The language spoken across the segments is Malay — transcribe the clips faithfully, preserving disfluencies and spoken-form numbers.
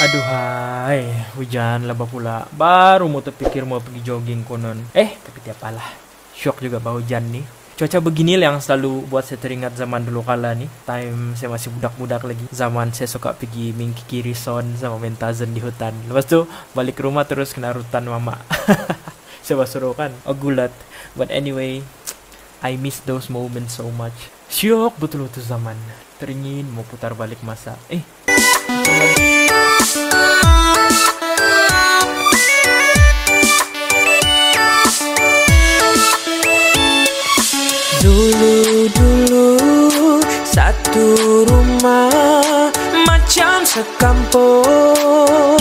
Aduh hai, hujan laba pula. Baru mau terpikir mau pergi jogging konon. Eh, tapi tiap apalah. Syok juga bau hujan nih. Cuaca begini yang selalu buat saya teringat zaman dulu kala nih. Time saya masih budak-budak lagi. Zaman saya suka pergi mingki kiri son sama main Tarzan di hutan. Lepas tuh balik ke rumah terus kena rutan mama. Saya suruh kan, oh gulat. But anyway, I miss those moments so much. Syok betul-betul zaman. Teringin mau putar balik masa. Eh. Dulu-dulu satu rumah macam sekampung.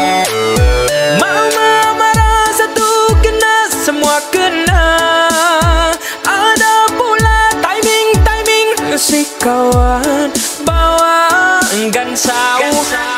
Mama marah satu kena semua kena. Ada pula timing-timing si kawan bawa enggan sawu.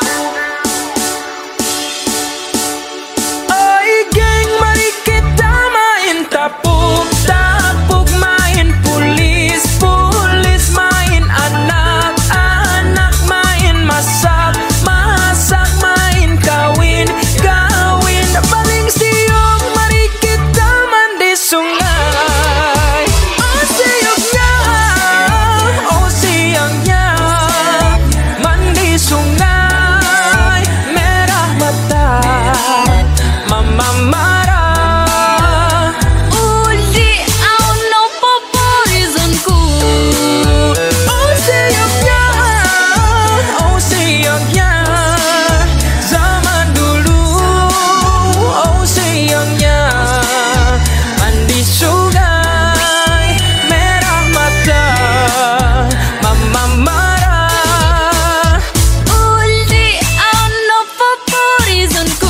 Oi geng, mari kita main tapuk tapuk, main pulis pulis, main anak anak, main masak masak, main kawin kawin. Paling siung mari kita mandi sungai. Oh siungnya, oh siangnya, mandi sungai. Merah mata mama marah. Uli au no poporizonku. Oh siangnya, oh siangnya, zaman dulu. Oh siangnya, mandi sungai. Merah mata mama marah. Uli au no poporizonku.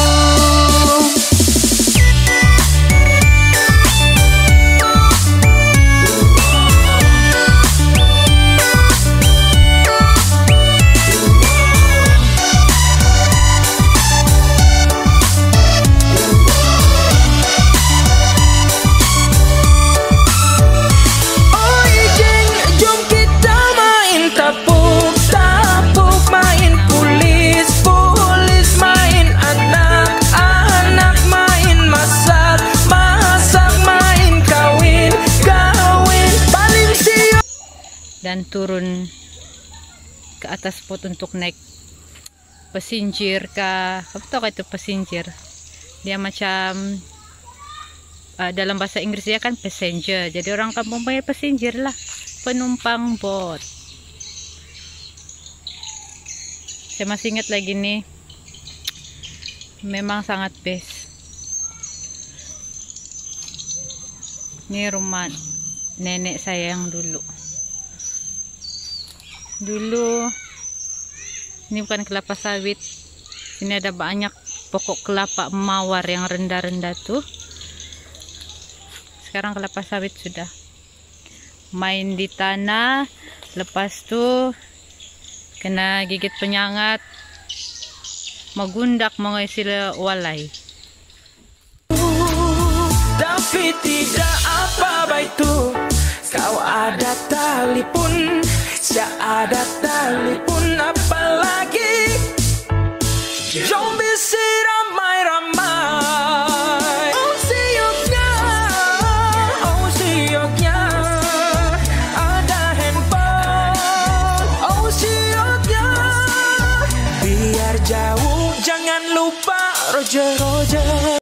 Oi geng, jom kita main tapuk tapuk, main pulis pulis, main anak anak, main masak masak, main kawin kawin. Paling siap Dan turun ke atas pot untuk naik pesinjir kah? Kamu tahu kah itu pesinjir? Dia macam uh, dalam bahasa Inggris dia kan passenger. Jadi orang kampung panggil pesinjir lah, penumpang bot. Saya masih ingat lagi nih, memang sangat best. Ini rumah nenek saya yang dulu. Dulu ini bukan kelapa sawit. Ini ada banyak pokok kelapa mawar yang rendah-rendah tuh. Sekarang kelapa sawit sudah. Main di tanah, lepas tuh kena gigit penyangat, magundak mengisi walai. tapi tidak apa itu. Kau ada tali pun, saya ada tali pun, apalagi jom bisi ramai-ramai. Oh sioknya, oh sioknya, ada handphone. Oh sioknya, biar jauh jangan lupa Roger Roger.